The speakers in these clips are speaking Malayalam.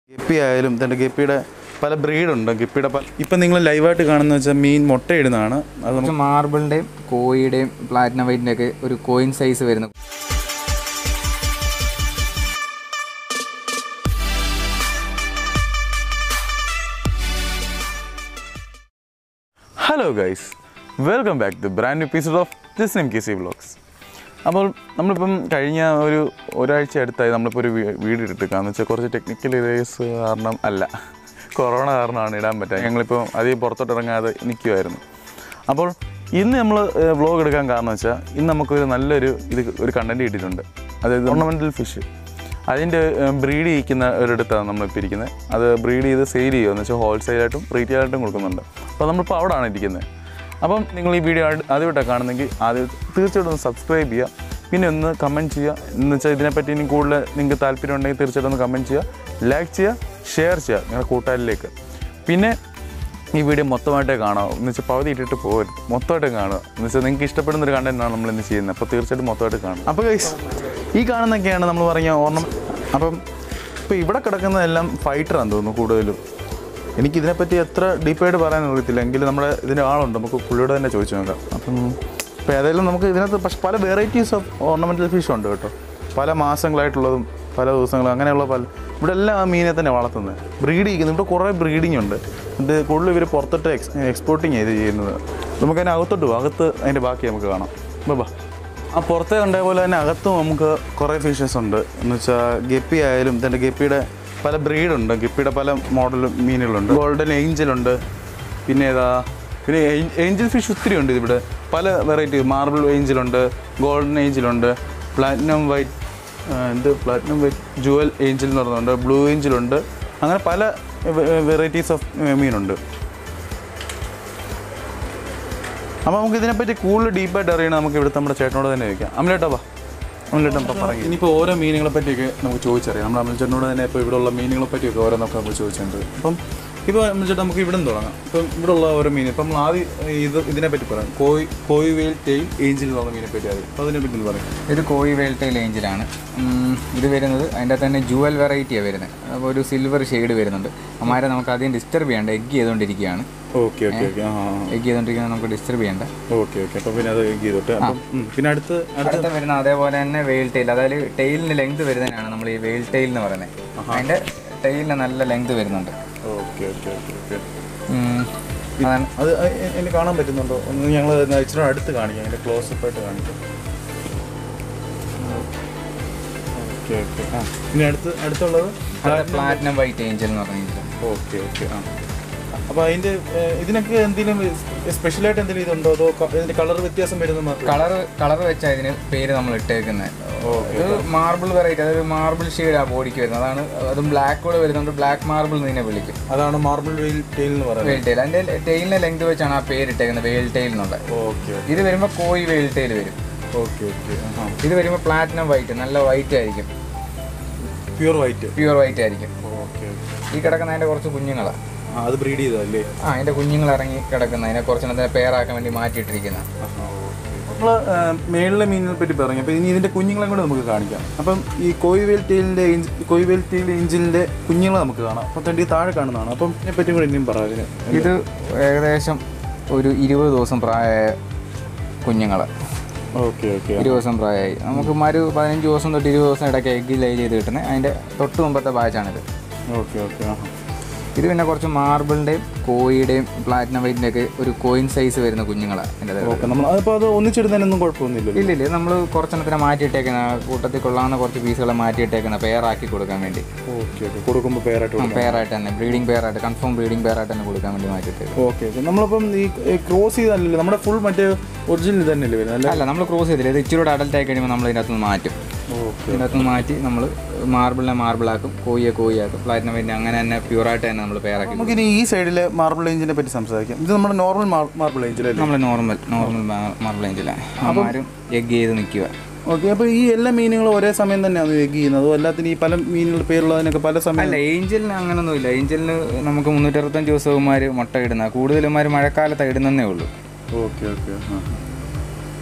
ഗപ്പി ആയാലും തൻ്റെ ഗപ്പിയുടെ പല ബ്രീഡുണ്ട്. ഗപ്പിയുടെ ഇപ്പം നിങ്ങൾ ലൈവായിട്ട് കാണുന്ന വെച്ചാൽ മീൻ മുട്ടയിടുന്നതാണ്. അത് നമുക്ക് മാർബിളിൻ്റെയും കോയിയുടെയും പ്ലാറ്റിനം വൈറ്റിൻ്റെ ഒക്കെ ഒരു കോയിൻ സൈസ് വരുന്നു. Hello guys, welcome back to brand new episode of Justin MKC vlogs. അപ്പോൾ നമ്മളിപ്പം കഴിഞ്ഞ ഒരാഴ്ച അടുത്തായി നമ്മളിപ്പോൾ ഒരു വീഡിയോ ഇട്ടിട്ടാന്ന് വെച്ചാൽ കുറച്ച് ടെക്നിക്കൽ ഇഷ്യൂസ് കാരണം അല്ല, കൊറോണ കാരണമാണ് ഇടാൻ പറ്റുക. ഞങ്ങളിപ്പോൾ അധികം പുറത്തോട്ട് ഇറങ്ങാതെ നിൽക്കുമായിരുന്നു. അപ്പോൾ ഇന്ന് നമ്മൾ വ്ളോഗ് എടുക്കാൻ കാരണം വെച്ചാൽ ഇന്ന് നമുക്കൊരു നല്ലൊരു ഒരു കണ്ടൻറ്റ് കിട്ടിയിട്ടുണ്ട്. അതായത് ഓർണമെൻ്റൽ ഫിഷ്. അതിൻ്റെ ബ്രീഡ് ചെയ്യിക്കുന്ന ഒരിടത്താണ് നമ്മളിപ്പോൾ ഇരിക്കുന്നത്. അത് ബ്രീഡ് ചെയ്ത് സെയിൽ ചെയ്യുമെന്ന് വെച്ചാൽ ഹോൾസെയിലായിട്ടും റീറ്റെയിലായിട്ടും കൊടുക്കുന്നുണ്ട്. അപ്പോൾ നമ്മളിപ്പോൾ അവിടെയാണ് ഇരിക്കുന്നത്. അപ്പം നിങ്ങൾ ഈ വീഡിയോ ആദ്യമായിട്ടാണ് കാണുന്നെങ്കിൽ ആദ്യം തീർച്ചയായിട്ടും ഒന്ന് സബ്സ്ക്രൈബ് ചെയ്യുക, പിന്നെ ഒന്ന് കമൻറ്റ് ചെയ്യുക. എന്ന് വെച്ചാൽ ഇതിനെപ്പറ്റി ഇനി കൂടുതൽ നിങ്ങൾക്ക് താല്പര്യം ഉണ്ടെങ്കിൽ തീർച്ചയായിട്ടും ഒന്ന് കമൻറ്റ് ചെയ്യുക, ലൈക്ക് ചെയ്യുക, ഷെയർ ചെയ്യുക നിങ്ങളുടെ കൂട്ടുകാരിലേക്ക്. പിന്നെ ഈ വീഡിയോ മൊത്തമായിട്ടേ കാണാം, എന്ന് വെച്ചാൽ പകുതി ഇട്ടിട്ട് പോകരുത്, മൊത്തമായിട്ട് കാണുക. എന്ന് വെച്ചാൽ നിങ്ങൾക്ക് ഇഷ്ടപ്പെടുന്നൊരു കണ്ടൻറ്റാണ് നമ്മൾ ഇന്ന് ചെയ്യുന്നത്. അപ്പോൾ തീർച്ചയായിട്ടും മൊത്തമായിട്ട് കാണും. അപ്പോൾ ഗൈസ്, ഈ കാണുന്നതൊക്കെയാണ് നമ്മൾ പറഞ്ഞ അപ്പം ഇപ്പോൾ ഇവിടെ കിടക്കുന്നതെല്ലാം ഫൈറ്ററാണെന്ന് തോന്നുന്നു കൂടുതലും. എനിക്കിതിനെപ്പറ്റി എത്ര ഡീപ്പായിട്ട് പറയാൻ അറിയത്തില്ല, എങ്കിലും നമ്മുടെ ഇതിൻ്റെ ആളുണ്ട്, നമുക്ക് പുള്ളിയോട് തന്നെ ചോദിച്ചു നോക്കാം. അപ്പം ഇപ്പോൾ ഏതായാലും നമുക്ക് ഇതിനകത്ത് പക്ഷേ പല വെറൈറ്റീസ് ഓഫ് ഓർണമെൻ്റൽ ഫിഷ് ഉണ്ട് കേട്ടോ. പല മാസങ്ങളായിട്ടുള്ളതും പല ദിവസങ്ങളും അങ്ങനെയുള്ള ഇവിടെ എല്ലാം ആ മീനെ തന്നെ വളർത്തുന്നത്, ബ്രീഡ് ചെയ്യുന്നത്. ഇവിടെ കുറേ ബ്രീഡിങ് ഉണ്ട്. ഇത് കൂടുതൽ ഇവർ പുറത്തോട്ട് എക്സ്പോർട്ടിങ് ചെയ്ത് ചെയ്യുന്നത്. നമുക്കതിന് അകത്തോട്ട് പോകും, അകത്ത് അതിൻ്റെ ബാക്കി നമുക്ക് കാണാം. ബാ, ആ പുറത്തെ കണ്ടപോലെ തന്നെ അകത്തും നമുക്ക് കുറേ ഫിഷസ് ഉണ്ട്. എന്ന് വെച്ചാൽ ഗപ്പി ആയാലും തൻ്റെ ഗപ്പിയുടെ പല ബ്രീഡുണ്ട്. ഗപ്പിയുടെ പല മോഡൽ മീനുകളുണ്ട്. ഗോൾഡൻ ഏഞ്ചലുണ്ട്, പിന്നെ ഏഞ്ചൽ ഫിഷ് ഒത്തിരി ഉണ്ട് ഇവിടെ. പല വെറൈറ്റി മാർബിൾ ഏഞ്ചലുണ്ട്, ഗോൾഡൻ ഏഞ്ചലുണ്ട്, പ്ലാറ്റിനം വൈറ്റ് ജുവൽ ഏഞ്ചൽ എന്ന് പറയുന്നുണ്ട്, ബ്ലൂ ഏഞ്ചലുണ്ട്. അങ്ങനെ പല വെറൈറ്റീസ് ഓഫ് മീനുണ്ട്. അപ്പോൾ നമുക്ക് ഇതിനെപ്പറ്റി കൂടുതൽ ഡീപ്പായിട്ട് അറിയണം. നമുക്ക് ഇവിടുത്തെ നമ്മുടെ ചേട്ടനോട് തന്നെ ചോദിക്കാം. അമലേട്ടാ വാ, അമലേട്ടൻ പറയും. ഇനിയിപ്പോൾ ഓരോ മീനുകളെ പറ്റിയൊക്കെ നമുക്ക് ചോദിച്ചറിയാം. നമ്മുടെ അമൽച്ചേട്ടനോട് തന്നെ ഇപ്പോൾ ഇവിടെയുള്ള മീനുകളെ പറ്റിയൊക്കെ ഓരോന്നൊക്കെ നമ്മൾ ചോദിച്ചിട്ടുണ്ട്. അപ്പം ഇപ്പോൾ അമൽച്ചേട്ടൻ നമുക്ക് ഇവിടെ നിന്ന് തുടങ്ങാം. ഇപ്പം ഇവിടെയുള്ള ഓരോ മീൻ, ഇപ്പം നമ്മൾ ആദ്യം ഇതിനെപ്പറ്റി പറയാം. കോയി വെയിൽ ടെയിൽ ഏഞ്ചൽ എന്നുള്ള മീനെ പറ്റി അറിയാം. അപ്പോൾ അതിനെപ്പറ്റി ഒന്ന് പറയാം. ഇത് കോയി വെയിൽ ടെയിൽ ഏഞ്ചലാണ്. ഇത് വരുന്നത് അതിൻ്റെ തന്നെ ജുവൽ വെറൈറ്റിയാണ് വരുന്നത്. അപ്പോൾ ഒരു സിൽവർ ഷെയ്ഡ് വരുന്നുണ്ട്. അമ്മാരെ നമുക്ക് അധികം ഡിസ്റ്റർബ് ചെയ്യേണ്ട, എഗ് ചെയ്തുകൊണ്ടിരിക്കുകയാണ്. Okay okay okay. എഗ് ചെയ്തുകൊണ്ടിരിക്കുന്നത് നമുക്ക് ഡിസ്റ്റർബ് ചെയ്യേണ്ട. Okay okay. അപ്പോൾ പിന്നെ അത് എഗ് ചെയ്തോട്ടെ. പിന്നെ അടുത്ത വരുന്ന അതേപോലെ തന്നെ വെയിൽ ടെയിൽ, അതായത് ടെയിലിന് ലെങ്ത് വരുന്നതിനാണ് നമ്മൾ ഈ വെയിൽ ടെയിൽ എന്ന് പറയുന്നത്. അതിൻ്റെ ടെയിലിന് നല്ല ലെങ്ത് വരുന്നുണ്ട്. Okay okay okay okay. അത് എനിക്ക് കാണാൻ പറ്റുന്നുണ്ടോ? ഒന്ന് ഞങ്ങൾ ഇച്ചിരി അടുത്ത് കാണിക്കാം, അതിൻ്റെ ക്ലോസപ്പ് ആയിട്ട് കാണിക്കാം. Okay okay. പിന്നെ അടുത്തുള്ളത് പ്ലാറ്റിനം വൈറ്റ് ഏഞ്ചൽ എന്ന് പറഞ്ഞാൽ. Okay okay. അപ്പോൾ അതിൻ്റെ ഇതിനൊക്കെ എന്തെങ്കിലും സ്പെഷ്യലായിട്ട് എന്തെങ്കിലും ഇതുണ്ടോ, അതോ ഇതിൻ്റെ കളർ വ്യത്യാസം വരുന്ന കളർ വെച്ചാൽ ഇതിന് പേര് നമ്മൾ ഇട്ടേക്കുന്നത്. ഇത് മാർബിൾ വെറൈറ്റി, അതൊരു മാർബിൾ ഷെയ്ഡ് ആ ബോഡിക്ക് വരുന്നത്. അതാണ്. അതും ബ്ലാക്ക് കൂടെ വരുന്നുണ്ട്, ബ്ലാക്ക് മാർബിൾ ഇതിനെ വിളിക്കും. അതാണ് മാർബിൾ വെയിൽ ടെയിൽ എന്ന് പറയുന്നത്. വെയിൽ ടെയിൽ, അതിൻ്റെ ടെയിലിൻ്റെ ലെങ്ത് വെച്ചാണ് ആ പേര് ഇട്ടേക്കുന്നത്, വെയിൽ ടെയിൽ എന്നുള്ളത്. ഓക്കെ. ഇത് വരുമ്പോൾ കോയി വെയിൽ ടെയിൽ വരും. Okay okay. ഇത് വരുമ്പോൾ പ്ലാറ്റിനം വൈറ്റ്, നല്ല വൈറ്റ് ആയിരിക്കും, പ്യൂർ വൈറ്റ് ആയിരിക്കും. ഓക്കെ. ഈ കിടക്കുന്ന അതിൻ്റെ കുറച്ച് കുഞ്ഞുങ്ങളാണ്. അത് ബ്രീഡ് ചെയ്തല്ലേ? അതിൻ്റെ കുഞ്ഞുങ്ങൾ ഇറങ്ങി കിടക്കുന്ന, അതിനെ കുറച്ചെണ്ണത്തിനെ പെയറാക്കാൻ വേണ്ടി മാറ്റിയിട്ടിരിക്കുന്ന. നമ്മൾ മേളിലെ മീനിനെ പറ്റി പറഞ്ഞു. അപ്പോൾ ഇനി ഇതിൻ്റെ കുഞ്ഞുങ്ങളെ കൂടെ നമുക്ക് കാണിക്കാം. അപ്പം ഈ കോയി വെയിൽ ടെയിൽ ഏഞ്ചലിൻ്റെ കുഞ്ഞുങ്ങളെ നമുക്ക് കാണാം. അപ്പോൾ തൻ്റെ താഴെ കാണുന്നതാണ്. അപ്പം ഇതിനെപ്പറ്റി കൂടെ ഇനിയും പറയാം. ഇത് ഏകദേശം ഒരു 20 ദിവസം പ്രായമായ കുഞ്ഞുങ്ങൾ. Okay okay. 20 ദിവസം പ്രായമായി. നമുക്ക് 15 ദിവസം തൊട്ട് 20 ദിവസം ഇടയ്ക്ക് എഗ്ഗ് ലൈ ചെയ്ത് കിട്ടുന്നത്. അതിൻ്റെ തൊട്ട് മുമ്പത്തെ ബാച്ചാണിത്. Okay okay. ഇത് പിന്നെ കുറച്ച് മാർബിളിൻ്റെയും കോയിയുടെയും പ്ലാറ്റിനം വൈറ്റിൻ്റെ ഒക്കെ ഒരു കോയിൻ സൈസ് വരുന്ന കുഞ്ഞുങ്ങളാണ് എൻ്റെ. അപ്പോൾ അത് ഒന്നിച്ചിടുന്നതിനൊന്നും കുഴപ്പമൊന്നുമില്ല. ഇല്ല, നമ്മൾ കുറച്ചെണ്ണത്തിനെ മാറ്റിയിട്ടേക്കുന്ന, കൂട്ടത്തിൽ കൊള്ളാവുന്ന കുറച്ച് പീസുകളെ മാറ്റിയിട്ടേക്കുന്ന, പെയറാക്കി കൊടുക്കാൻ വേണ്ടി. Okay okay. കൊടുക്കുമ്പോൾ പെയറായിട്ട് തന്നെ, ബ്രീഡിംഗ് പെയറായിട്ട്, കൺഫേം ബ്രീഡിംഗ് പെയറായിട്ട് തന്നെ കൊടുക്കാൻ വേണ്ടി മാറ്റിയിട്ടേക്കും. Okay okay. നമ്മളിപ്പം ഈ ക്രോസ് ചെയ്തല്ലേ, നമ്മുടെ ഫുൾ മറ്റേ ഒറിജിനൽ തന്നെയല്ലേ വരുന്നത്? അല്ല, നമ്മൾ ക്രോസ് ചെയ്തില്ല. ഇത് ഇച്ചിരി അഡൽട്ട് ആയി കഴിയുമ്പോൾ നമ്മൾ ഇതിനകത്തുനിന്ന് മാറ്റും. ഇതിനകത്തുനിന്ന് മാറ്റി നമ്മൾ മാർബിളിനെ മാർബിളാക്കും, കോയിയാക്കും, പ്ലാറ്റിനം വൈറ്റ് അങ്ങനെ തന്നെ പ്യൂറായിട്ട് തന്നെ നമ്മൾ പെയറാക്കി. നമുക്കിനി ഈ സൈഡിലെ മാർബിൾ ഏഞ്ചിനെ പറ്റി സംസാരിക്കാം. ഇത് നമ്മുടെ നോർമൽ മാർബിൾ ഏഞ്ചിലല്ലേ? നമ്മൾ നോർമൽ മാർബിൾ ഏഞ്ചിലാണ്. ആരും എഗ് ചെയ്ത് നിൽക്കുക. ഓക്കെ. അപ്പോൾ ഈ എല്ലാ മീനുകളും ഒരേ സമയം തന്നെയാണ് എഗ് ചെയ്യുന്നത്? എല്ലാത്തിനും ഈ പല മീനുകളുടെ പേരുള്ളതിനൊക്കെ പല സമയം? അല്ല, ഏഞ്ചലിന് അങ്ങനൊന്നുമില്ല. ഏഞ്ചലിന് നമുക്ക് 365 ദിവസവുമാർ മുട്ട ഇടുന്ന, കൂടുതലുമാർ മഴക്കാലത്ത് ഇടുന്നതേ ഉള്ളൂ. Okay okay.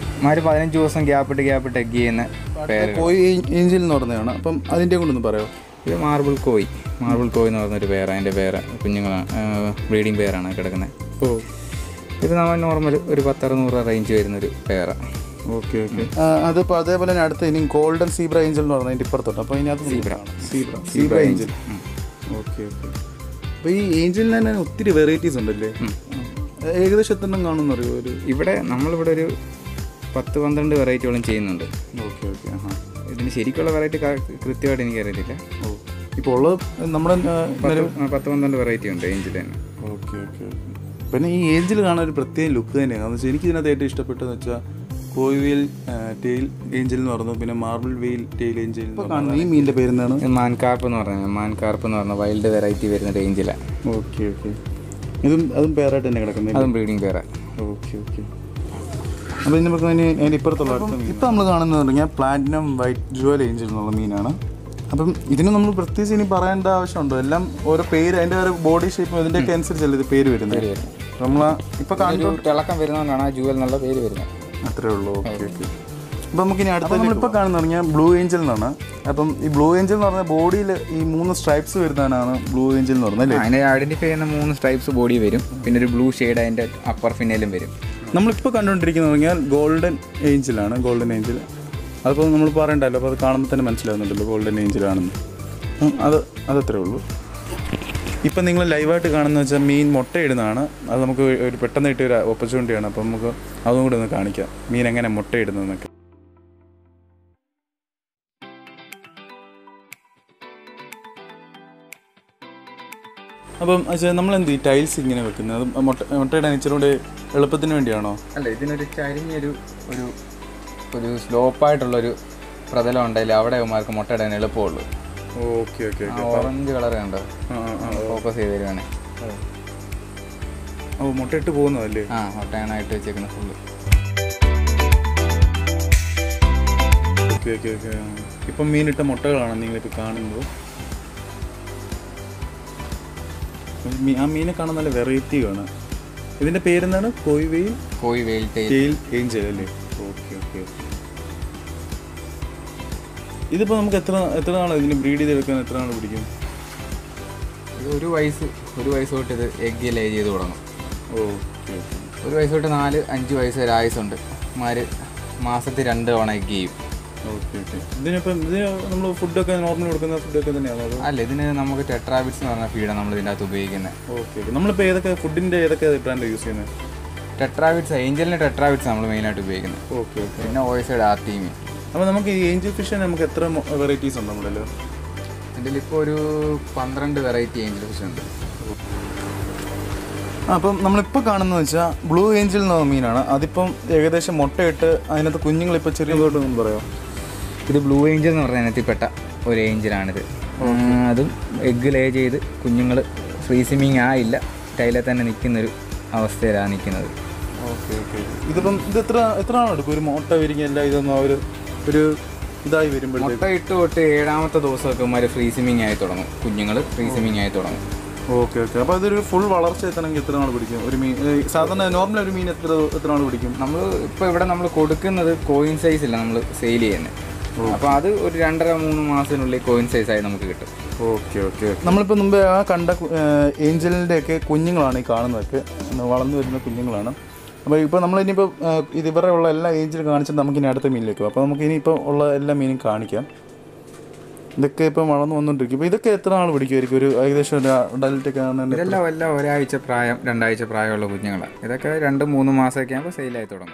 15 ദിവസം ഗ്യാപ്പിട്ട് എഗ് ചെയ്യുന്ന പേര് കോയി ഏഞ്ചൽ എന്ന് പറഞ്ഞതാണ്. അപ്പം അതിൻ്റെ കൊണ്ടൊന്ന് പറയാമോ? ഇത് മാർബിൾ കോയി എന്ന് പറഞ്ഞൊരു പേരാണ്. അതിൻ്റെ പേര് കുഞ്ഞുങ്ങളാണ്, ബ്രീഡിങ് പേരാണ് കിടക്കുന്നത്. ഓ, ഇത് നമ്മൾ നോർമൽ ഒരു 10-600 റേഞ്ച് വരുന്നൊരു പേരാണ്. Okay okay. അതിപ്പോൾ അതേപോലെ തന്നെ അടുത്ത് ഇനി ഗോൾഡൻ സീബ്ര ഏഞ്ചൽ എന്ന് പറഞ്ഞാൽ അതിൻ്റെ ഇപ്പുറത്തോട്ട്. അപ്പോൾ ഇതിനകത്ത് സീബ്ര ഏഞ്ചൽ. Okay okay. അപ്പോൾ ഈ ഏഞ്ചലിന് തന്നെ ഒത്തിരി വെറൈറ്റീസ് ഉണ്ടല്ലേ? ഏകദേശം എത്ര എണ്ണം കാണുമെന്ന് അറിയുമോ? ഇവിടെ നമ്മളിവിടെ ഒരു 10-12 വെറൈറ്റിയോളം ചെയ്യുന്നുണ്ട്. Okay okay. ഇതിന് ശരിക്കുള്ള വെറൈറ്റി കൃത്യമായിട്ട് എനിക്കറിയത്തില്ല. ഓ, ഇപ്പോൾ ഉള്ളത് നമ്മുടെ 10-12 വെറൈറ്റി ഉണ്ട് ഏഞ്ചിൽ തന്നെ. Okay okay okay. പിന്നെ ഈ ഏഞ്ചിൽ കാണാൻ ഒരു പ്രത്യേക ലുക്ക് തന്നെയാണ്. കാരണം വെച്ചാൽ എനിക്ക് ഇതിനകത്ത് ഏറ്റവും ഇഷ്ടപ്പെട്ടതെന്ന് വെച്ചാൽ കോയിവേൽ ടെയിൽ ഏഞ്ചൽ എന്ന് പറഞ്ഞു, പിന്നെ മാർബിൾ വെയിൽ ടെയിൽ ഏഞ്ചൽ. ഈ മീനിൻ്റെ പേര് എന്താണ്? മാൻകാർപ്പ് എന്ന് പറഞ്ഞ വൈൽഡ് വെറൈറ്റി വരുന്ന ഏഞ്ചിലാണ്. Okay okay. അതും പേരായിട്ട് തന്നെ കിടക്കുന്നത്? അതും ബ്രീഡിങ് പേരാണ്. Okay okay. അപ്പോൾ ഇതിന് നമുക്ക് അതിൻ്റെ ഇപ്പുറത്തുള്ള ഇപ്പം നമ്മൾ കാണുന്നത് പറഞ്ഞാൽ പ്ലാറ്റിനം വൈറ്റ് ജുവൽ ഏഞ്ചൽ എന്നുള്ള മീനാണ്. അപ്പം ഇതിന് നമ്മൾ പ്രത്യേകിച്ച് ഇനി പറയേണ്ട ആവശ്യമുണ്ടോ? എല്ലാം ഓരോ പേര്, അതിൻ്റെ ഒരു ബോഡി ഷേപ്പും ഇതിൻ്റെയൊക്കെ അനുസരിച്ചല്ലേ ഇത് പേര് വരുന്നത്? നമ്മൾ ഇപ്പോൾ കാണുമ്പോൾ തിളക്കം വരുന്നതുകൊണ്ടാണ് ആ ജുവൽ എന്നുള്ള പേര് വരുന്നത്. അത്രേ ഉള്ളൂ. Okay okay. അപ്പോൾ നമുക്കിനി അടുത്ത നമ്മളിപ്പോൾ കാണുന്ന പറഞ്ഞാൽ ബ്ലൂ ഏഞ്ചൽ എന്നാണ്. അപ്പം ഈ ബ്ലൂ ഏഞ്ചൽ എന്ന് പറഞ്ഞാൽ ബോഡിയിൽ ഈ 3 സ്ട്രൈപ്സ് വരുന്നതാണ് ബ്ലൂ ഏഞ്ചൽ എന്ന് പറഞ്ഞാൽ. അതിനെ ഐഡൻറ്റിഫൈ ചെയ്യുന്ന 3 സ്ട്രൈപ്സ് ബോഡി വരും, പിന്നെ ഒരു ബ്ലൂ ഷെയ്ഡ് അതിൻ്റെ അപ്പർ ഫിന്നയിലും വരും. നമ്മളിപ്പോൾ കണ്ടുകൊണ്ടിരിക്കുന്നത് പറഞ്ഞാൽ ഗോൾഡൻ ഏഞ്ചലാണ്. ഗോൾഡൻ ഏഞ്ചൽ അതിപ്പോൾ നമ്മൾ പറയണ്ടല്ലോ, അപ്പോൾ അത് കാണുമ്പോൾ തന്നെ മനസ്സിലാകുന്നുണ്ടല്ലോ ഗോൾഡൻ ഏഞ്ചലാണെന്ന്. അതത്രേ ഉള്ളൂ. ഇപ്പം നിങ്ങൾ ലൈവായിട്ട് കാണുന്നത് വെച്ചാൽ മീൻ മുട്ടയിടുന്നതാണ്. അത് നമുക്ക് ഒരു പെട്ടെന്ന് കിട്ടിയ ഒരു ഓപ്പർച്യൂണിറ്റിയാണ്. അപ്പം നമുക്ക് അതും കൂടി ഒന്ന് കാണിക്കാം, മീൻ എങ്ങനെ മുട്ടയിടുന്നതെന്നൊക്കെ. അപ്പം നമ്മളെന്ത് ഈ ടൈൽസ് ഇങ്ങനെ വെക്കുന്നത്? അത് മുട്ടയിടാൻ ഇച്ചിരി കൂടെ എളുപ്പത്തിന് വേണ്ടിയാണോ? അല്ല, ഇതിനൊരു ചരിഞ്ഞൊരു ഒരു സ്ലോപ്പായിട്ടുള്ളൊരു പ്രതലം ഉണ്ടെങ്കിൽ അവിടെ അവന്മാർക്ക് മുട്ടയിടാൻ എളുപ്പമുള്ളൂ. Okay okay. ഓറഞ്ച് കളർ കണ്ടോ? ഫോക്കസ് ചെയ്ത് തരുവാണ്. ഓ, മുട്ടയിട്ട് പോകുന്നതല്ലേ? മുട്ടയാണായിട്ട് വെച്ചേക്കുന്നത് ഫുള്ള്. Okay okay okay. ഇപ്പം മീനിട്ട മുട്ടകളാണ് നിങ്ങളിപ്പോൾ കാണുന്നത്. ആ മീനെ കാണാൻ നല്ല വെറൈറ്റി ആണ്. ഇതിൻ്റെ പേരെന്താണ്? കോയിവേൽ ടെയിൽ ഏഞ്ചൽ അല്ലേ? Okay okay okay. ഇതിപ്പോൾ നമുക്ക് എത്ര നാൾ ഇതിന് ബ്രീഡ് ചെയ്തെടുക്കാൻ എത്ര നാൾ പിടിക്കും? ഒരു വയസ്സ് തൊട്ട് ഇത് എഗ് ലേ ചെയ്ത് തുടങ്ങും. Okay okay. ഒരു വയസ്സ് തൊട്ട് 4-5 വയസ്സ് വരെ ആയുസുണ്ട്. മാസത്തിൽ 2 തവണ എഗ് ചെയ്യും. Okay okay. ഇതിന് നമ്മൾ ഫുഡൊക്കെ നോർമൽ കൊടുക്കുന്ന ഫുഡൊക്കെ തന്നെയാണോ? അല്ല, ഇതിന് നമുക്ക് ടെട്രാബിറ്റ്സ് എന്ന് പറഞ്ഞ ഫീഡാണ് നമ്മൾ ഇതിൻ്റെ അകത്ത് ഉപയോഗിക്കുന്നത്. Okay okay. നമ്മളിപ്പോൾ ഏതൊക്കെ ബ്രാൻഡ് യൂസ് ചെയ്യുന്നത്? ടെട്രാബിറ്റ്സ്, ഏഞ്ചലിൻ്റെ ടെട്രാബിറ്റ്സ് നമ്മൾ മെയിനായിട്ട് ഉപയോഗിക്കുന്നത്. Okay okay. പിന്നെ ഓയിസൈഡ് ആർട്ടീമി. അപ്പോൾ നമുക്ക് ഈ ഏഞ്ചൽ ഫിഷ് നമുക്ക് എത്ര വെറൈറ്റീസ് ഉണ്ട് നമ്മുടെ? ഇതിലിപ്പോൾ ഒരു 12 വെറൈറ്റി ഏഞ്ചൽ ഫിഷ് ഉണ്ട്. അപ്പം നമ്മളിപ്പോൾ കാണുന്നത് വെച്ചാൽ ബ്ലൂ ഏഞ്ചൽ എന്ന മീനാണ്. അതിപ്പം ഏകദേശം മുട്ടയിട്ട് അതിനകത്ത് കുഞ്ഞുങ്ങളിപ്പോൾ ചെറിയതോട്ടൊന്നും പറയാം. ഇത് ബ്ലൂ ഏഞ്ചൽ എന്ന് പറഞ്ഞ ഇനത്തിൽപ്പെട്ട ഒരു ഏഞ്ചലാണിത്. അതും എഗ്ഗ് ലേ ചെയ്ത് കുഞ്ഞുങ്ങൾ ഫ്രീ സ്വിമ്മിങ് ആയില്ല, ടൈലിൽ തന്നെ നിൽക്കുന്നൊരു അവസ്ഥയിലാണ് നിൽക്കുന്നത്. Okay okay. ഇത് എത്ര നാളെടുക്കും ഒരു മുട്ട വിരിഞ്ഞല്ല ഇതൊന്നും ഒരു ഇതായി വരുമ്പോഴത്തേക്ക്? മുട്ട ഇട്ട് തൊട്ട് 7ാമത്തെ ദിവസമൊക്കെ ഇവന്മാർ ഫ്രീ സ്വിമ്മിങ് ആയി തുടങ്ങും, കുഞ്ഞുങ്ങൾ ഫ്രീ സ്വിമ്മിങ് ആയി തുടങ്ങും. Okay okay. അപ്പോൾ അതൊരു ഫുൾ വളർച്ച എത്തണമെങ്കിൽ എത്ര നാൾ പിടിക്കും? ഒരു മീൻ സാധാരണ നോർമൽ ഒരു മീൻ എത്ര നാൾ പിടിക്കും? ഇപ്പോൾ ഇവിടെ നമ്മൾ കൊടുക്കുന്നത് കോയിൻ സൈസ് ഇല്ല നമ്മൾ സെയിൽ ചെയ്യുന്നത്. അപ്പോൾ അത് ഒരു 2.5-3 മാസത്തിനുള്ളിൽ കോയിൻ സൈസായി നമുക്ക് കിട്ടും. Okay okay. നമ്മളിപ്പോൾ മുമ്പേ കണ്ട ഏഞ്ചലിൻ്റെയൊക്കെ കുഞ്ഞുങ്ങളാണ് ഈ കാണുന്നതൊക്കെ, വളർന്നു വരുന്ന കുഞ്ഞുങ്ങളാണ്. അപ്പോൾ ഇപ്പോൾ നമ്മളിനിയിപ്പോൾ ഇവരുടെ ഉള്ള എല്ലാ ഏഞ്ചിലും കാണിച്ചിട്ട് നമുക്കിനി അടുത്ത മീനിലേക്ക് പോകും. അപ്പോൾ നമുക്കിനിയിപ്പോൾ ഉള്ള എല്ലാ മീനും കാണിക്കാം. ഇതൊക്കെ ഇപ്പം വളർന്നു വന്നുകൊണ്ടിരിക്കും. ഇപ്പോൾ ഇതൊക്കെ എത്ര നാൾ പിടിക്കുമായിരിക്കും ഒരു ഏകദേശം ഒരു അഡൽറ്റൊക്കെ ആണെന്നുണ്ടെങ്കിൽ? ഇതെല്ലാം ഒരാഴ്ച പ്രായം 2 ആഴ്ച പ്രായമുള്ള കുഞ്ഞുങ്ങളാണ്. ഇതൊക്കെ 2-3 മാസമൊക്കെ ആകുമ്പോൾ സെയിലായി തുടങ്ങും.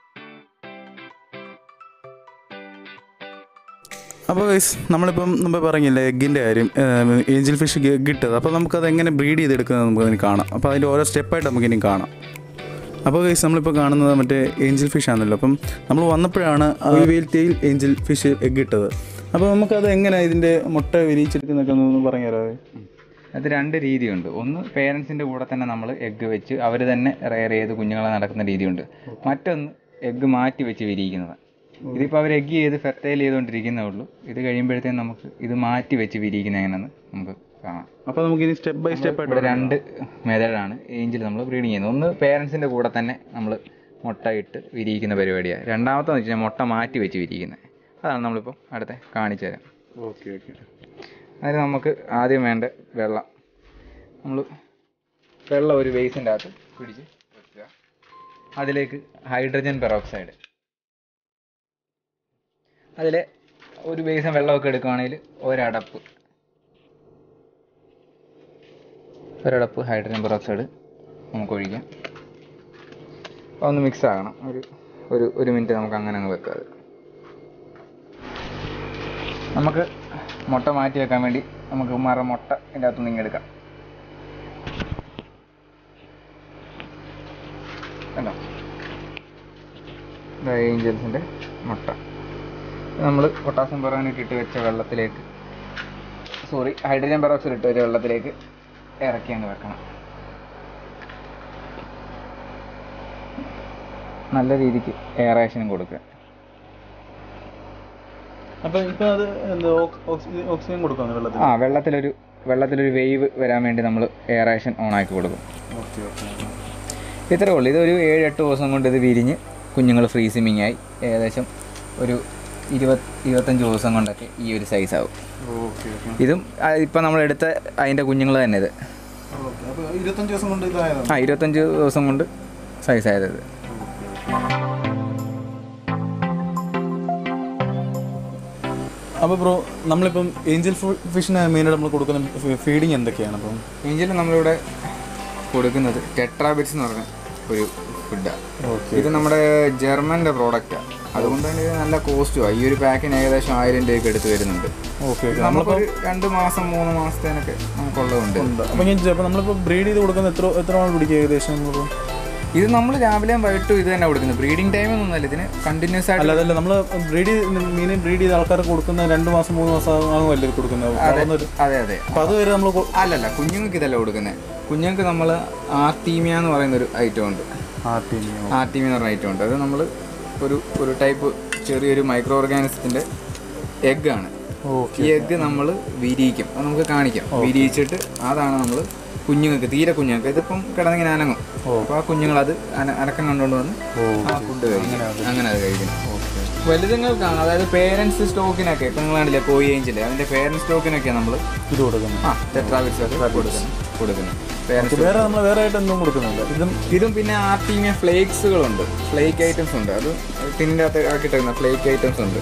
അപ്പോൾ ഗൈസ്, നമ്മളിപ്പം മുമ്പ് പറഞ്ഞില്ലേ എഗ്ഗിൻ്റെ കാര്യം, ഏഞ്ചൽ ഫിഷ് എഗ്ഗ് ഇട്ടത്. അപ്പോൾ നമുക്കത് എങ്ങനെ ബ്രീഡ് ചെയ്തെടുക്കുന്നത് നമുക്കതിന് കാണാം. അപ്പോൾ അതിൻ്റെ ഓരോ സ്റ്റെപ്പായിട്ട് നമുക്കിനി കാണാം. അപ്പോൾ ഗൈസ്, നമ്മളിപ്പോൾ കാണുന്നത് മറ്റേ ഏഞ്ചൽ ഫിഷ് ആണല്ലോ. അപ്പം നമ്മൾ വന്നപ്പോഴാണ് കോയിവേൽ ടെയിൽ ഏഞ്ചൽ ഫിഷ് എഗ്ഗ് ഇട്ടത്. അപ്പോൾ നമുക്കത് എങ്ങനെ ഇതിൻ്റെ മുട്ട വിരിയിച്ചെടുക്കുന്നതൊക്കെ ഒന്ന് പറഞ്ഞു തരാമേ? അത് 2 രീതിയുണ്ട്. ഒന്ന് പേരൻസിൻ്റെ കൂടെ തന്നെ നമ്മൾ എഗ്ഗ് വെച്ച് അവർ തന്നെ റെയർ ചെയ്ത് കുഞ്ഞുങ്ങളെ നടക്കുന്ന രീതിയുണ്ട്. മറ്റൊന്ന് എഗ്ഗ് മാറ്റി വെച്ച് വിരിയിക്കുന്നത്. ഇതിപ്പോൾ അവർ എഗ്ഗ് ചെയ്ത് ഫെർട്ടൈൽ ചെയ്തുകൊണ്ടിരിക്കുന്നേ ഉള്ളൂ. ഇത് കഴിയുമ്പോഴത്തേക്കും നമുക്ക് ഇത് മാറ്റി വെച്ച് വിരിയിക്കുന്നത് എങ്ങനെയെന്ന് നമുക്ക് കാണാം. അപ്പോൾ നമുക്കിനി സ്റ്റെപ്പ് ബൈ സ്റ്റെപ്പ് ആയിട്ട് 2 മെത്തേഡാണ് ഏഞ്ചിൽ നമ്മൾ ബ്രീഡിങ് ചെയ്യുന്നത്. ഒന്ന് പേരൻസിൻ്റെ കൂടെ തന്നെ നമ്മൾ മുട്ട ഇട്ട് വിരിയിക്കുന്ന പരിപാടിയാണ്. രണ്ടാമത്തെ വെച്ച് കഴിഞ്ഞാൽ മുട്ട മാറ്റി വെച്ച് വിരിയിക്കുന്നത്. അതാണ് നമ്മളിപ്പോൾ അടുത്ത കാണിച്ചു തരാം. Okay okay. അതിന് നമുക്ക് ആദ്യം വേണ്ട വെള്ളം. നമ്മൾ വെള്ളം ഒരു ബേസിൻ്റെ അകത്ത് പിടിച്ച് വെക്കുക. അതിലേക്ക് ഹൈഡ്രജൻ പെറോക്സൈഡ്, അതിൽ ഒരു ബേസിൻ വെള്ളമൊക്കെ എടുക്കുകയാണെങ്കിൽ ഒരടപ്പ് ഹൈഡ്രജൻ പെറോക്സൈഡ് നമുക്ക് ഒഴിക്കാം. അപ്പോൾ ഒന്ന് മിക്സ് ആകണം. ഒരു മിനിറ്റ് നമുക്ക് അങ്ങനെ അങ്ങ് വെക്കാം. നമുക്ക് മുട്ട മാറ്റി വെക്കാൻ വേണ്ടി നമുക്ക് മുട്ട ഇതിൻ്റെ അകത്തുനിന്ന് ഇങ്ങനെ എടുക്കാം. കണ്ടോ, ഏഞ്ചൽസിൻ്റെ മുട്ട നമ്മൾ പൊട്ടാസ്യം പെർമാംഗനേറ്റ് ഇട്ട് വെച്ച വെള്ളത്തിലേക്ക്, ഹൈഡ്രജൻ പെറോക്സൈഡ് ഇട്ട് വെച്ച വെള്ളത്തിലേക്ക് ഇറക്കി അങ്ങ് വെക്കണം. നല്ല രീതിക്ക് എയറേഷനും കൊടുക്കുക. അപ്പോൾ ഇപ്പോൾ അത് എന്താ ഓക്സിജൻ കൊടുക്കുന്നു വെള്ളത്തിൽ? വെള്ളത്തിലൊരു വേവ് വരാൻ വേണ്ടി നമ്മൾ എയറേഷൻ ഓണാക്കി കൊടുക്കും. ഇത്രേ ഉള്ളൂ. ഇതൊരു 7-8 ദിവസം കൊണ്ട് ഇത് വിരിഞ്ഞ് കുഞ്ഞുങ്ങൾ ഫ്രീ സ്വിമ്മിങ് ആയി ഏകദേശം ഒരു 20-25 ദിവസം കൊണ്ടൊക്കെ ഈ ഒരു സൈസ് ആവും. ഇതും ഇപ്പം നമ്മളെടുത്ത അതിൻ്റെ കുഞ്ഞുങ്ങൾ തന്നെ ഇത് 25 ദിവസം കൊണ്ട് 25 ദിവസം കൊണ്ട് സൈസ് ആയത് ഇത്. അപ്പോൾ ബ്രോ, നമ്മളിപ്പം ഏഞ്ചൽ ഫിഷിന് മെയിനായിട്ട് നമ്മൾ കൊടുക്കുന്ന ഫീഡിങ് എന്തൊക്കെയാണ്? അപ്പം ഏഞ്ചൽ നമ്മളിവിടെ കൊടുക്കുന്നത് ടെട്രാബിറ്റ്സ് എന്ന് പറഞ്ഞ ഒരു ഫുഡാണ്. ഇത് നമ്മുടെ ജർമ്മൻ്റെ പ്രോഡക്റ്റാണ്. അതുകൊണ്ട് തന്നെ ഇത് നല്ല കോസ്റ്റുമാണ്. ഈ ഒരു പാക്കിന് ഏകദേശം 1000 രൂപയ്ക്ക് എടുത്ത് വരുന്നുണ്ട്. നമുക്കൊരു 2 മാസം 3 മാസത്തേനൊക്കെ നമുക്കുള്ളതുണ്ട്. അപ്പോൾ നമ്മളിപ്പോൾ ബ്രീഡ് ചെയ്ത് കൊടുക്കുന്ന എത്ര നാൾ പിടിക്കുക ഏകദേശം? നമ്മളിപ്പോൾ ഇത് നമ്മൾ രാവിലെയും വൈകിട്ടും ഇത് തന്നെ കൊടുക്കുന്നത്. ബ്രീഡിംഗ് ടൈം ഒന്നുമല്ല, ഇതിന് കണ്ടിന്യൂസ് ആയിട്ട്. അല്ല, നമ്മൾ മീനെ ബ്രീഡ് ചെയ്ത് ആൾക്കാർക്ക് കൊടുക്കുന്ന 2 മാസം 3 മാസം ആകുമല്ലേ കൊടുക്കുന്നത്? അതെ. അപ്പോൾ അതുവരെ നമ്മൾ അല്ലല്ല, കുഞ്ഞുങ്ങൾക്ക് ഇതല്ല കൊടുക്കുന്നത്. കുഞ്ഞുങ്ങൾക്ക് നമ്മൾ ആർട്ടീമിയ എന്ന് പറയുന്നൊരു ഐറ്റം ഉണ്ട്. ആർട്ടീമിയ എന്ന് പറഞ്ഞ ഐറ്റം ഉണ്ട്. അത് നമ്മൾ ഒരു ടൈപ്പ് ചെറിയൊരു മൈക്രോ ഓർഗാനിസത്തിൻ്റെ എഗ്ഗാണ്. ഈ എഗ്ഗ് നമ്മൾ വിരിയിക്കും. അത് നമുക്ക് കാണിക്കാം. വിരിയിച്ചിട്ട് അതാണ് നമ്മൾ തീരെ കുഞ്ഞുങ്ങൾക്ക് ഇതിപ്പം കിടന്നിങ്ങനെ അനങ്ങും. അപ്പോൾ ആ കുഞ്ഞുങ്ങളത് അനക്കം കണ്ടുകൊണ്ട് വന്ന് ആ ഫുഡ് കഴിക്കും. അങ്ങനെ അത് കഴിക്കും. വലുതുങ്ങൾക്കാണ്, അതായത് പേരൻസ് സ്റ്റോക്കിനൊക്കെ ഇപ്പം നിങ്ങൾ കാണില്ലേ കോയി ഏഞ്ചില്, അതിൻ്റെ പേരൻസ് സ്റ്റോക്കിനൊക്കെ നമ്മൾ ഇത് കൊടുക്കുന്നത്. ടെട്രാബിറ്റ്സ് ഒക്കെ കൊടുക്കുന്നത്. വേറെ ആയിട്ടൊന്നും കൊടുക്കുന്നില്ല. ഇതും പിന്നെ ആർട്ടീമിയ ഫ്ലേക്സുകളുണ്ട്, ഫ്ലേക്ക് ഐറ്റംസ് ഉണ്ട്. അത് ടിന്നിൻ്റെ അകത്ത് ആക്കിയിട്ടിരുന്ന ഫ്ലേക്ക് ഐറ്റംസ് ഉണ്ട്.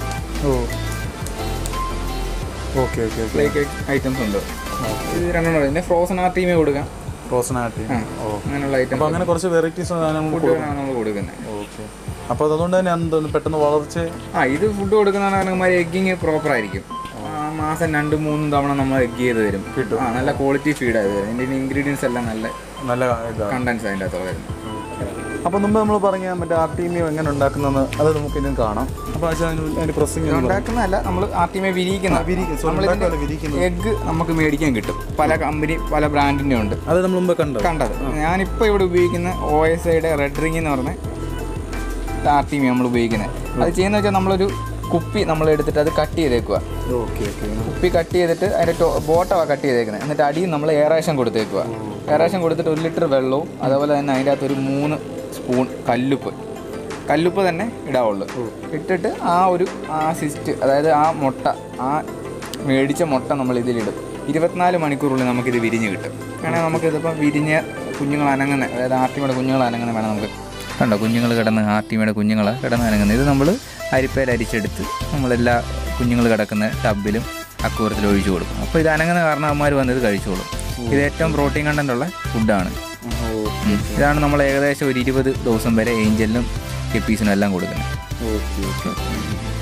ഫ്ലേക്ക് ഐറ്റംസ് ഉണ്ട്. ഇത് 2 പിന്നെ ഫ്രോസൺ ആർട്ടീമിയ കൊടുക്കാം. അങ്ങനെയുള്ള ഐറ്റം, അങ്ങനെ കുറച്ച് വെറൈറ്റീസ് നമ്മൾ കൊടുക്കുന്നത്. അപ്പോൾ അതുകൊണ്ട് തന്നെ പെട്ടെന്ന് വളർച്ച. ഇത് ഫുഡ് കൊടുക്കുന്ന എഗ്ഗിങ് പ്രോപ്പർ ആയിരിക്കും. മാസം 2-3 തവണ നമ്മൾ എഗ് ചെയ്ത് തരും. നല്ല ക്വാളിറ്റി ഫീഡായത് വരും. ഇതിൻ്റെ ഇൻഗ്രീഡിയൻസ് എല്ലാം നല്ല കണ്ടൻസ് അതിൻ്റെ അകത്ത് വരുന്നത്. അപ്പോൾ മുമ്പ് നമ്മൾ പറഞ്ഞ മറ്റേ ആർട്ടീമിയ എങ്ങനെ ഉണ്ടാക്കുന്നതെന്ന് അത് നമുക്ക് ഇനിയും കാണാം. അപ്പോൾ അതിൻ്റെ പ്രൊസസിങ് ഉണ്ടാക്കുന്നതല്ല, നമ്മൾ ആർട്ടീമിയ വിരിയിക്കുന്ന എഗ്ഗ് നമുക്ക് മേടിക്കാൻ കിട്ടും. പല കമ്പനി പല ബ്രാൻഡിൻ്റെ ഉണ്ട്. അത് നമ്മൾ മുമ്പ് കണ്ടത്. ഞാനിപ്പോൾ ഇവിടെ ഉപയോഗിക്കുന്ന OSIയുടെ റെഡ് റിംഗ് എന്ന് പറഞ്ഞ ആർട്ടീമിയ നമ്മൾ ഉപയോഗിക്കുന്നത്. അത് ചെയ്യുന്നത് വെച്ചാൽ നമ്മളൊരു കുപ്പി നമ്മൾ എടുത്തിട്ട് അത് കട്ട് ചെയ്തേക്കുക. കുപ്പി കട്ട് ചെയ്തിട്ട് അതിൻ്റെ ബോട്ടമാണ് കട്ട് ചെയ്തേക്കുന്നത്. എന്നിട്ട് അടിയിൽ നമ്മൾ എയറേഷൻ കൊടുത്തേക്കുക. എയറേഷൻ കൊടുത്തിട്ട് 1 ലിറ്റർ വെള്ളവും അതുപോലെ തന്നെ അതിൻ്റെ അകത്ത് ഒരു 3 സ്പൂൺ കല്ലുപ്പ് തന്നെ ഇടാവുള്ളൂ. ഇട്ടിട്ട് ആ സിസ്റ്റ്, അതായത് ആ മുട്ട, ആ മേടിച്ച മുട്ട നമ്മൾ ഇതിലിടും. 24 മണിക്കൂറുള്ളിൽ നമുക്കിത് വിരിഞ്ഞ് കിട്ടും. വേണമെങ്കിൽ നമുക്കിതിപ്പം വിരിഞ്ഞ കുഞ്ഞുങ്ങൾ അനങ്ങുന്ന, അതായത് ആർട്ടിമയുടെ കുഞ്ഞുങ്ങൾ അനങ്ങുന്ന വേണം നമുക്ക്. കണ്ടോ, കുഞ്ഞുങ്ങൾ ആർട്ടിമയുടെ കുഞ്ഞുങ്ങൾ അനങ്ങുന്നത്. ഇത് നമ്മൾ അരിപ്പയിൽ അരിച്ചെടുത്ത് നമ്മളെല്ലാ കുഞ്ഞുങ്ങൾ കിടക്കുന്ന ടബിലും അക്വാറിയത്തിലും ഒഴിച്ചു കൊടുക്കും. അപ്പോൾ ഇത് അനങ്ങുന്ന കാരണം അവന്മാർ വന്നത് കഴിച്ചോളും. ഇത് ഏറ്റവും പ്രോട്ടീൻ കണ്ടൻ്റുള്ള ഫുഡാണ്. ഇതാണ് നമ്മൾ ഏകദേശം ഒരു 20 ദിവസം വരെ ഏഞ്ചലിനും കെപ്പീസിനും എല്ലാം കൊടുക്കുന്നത്.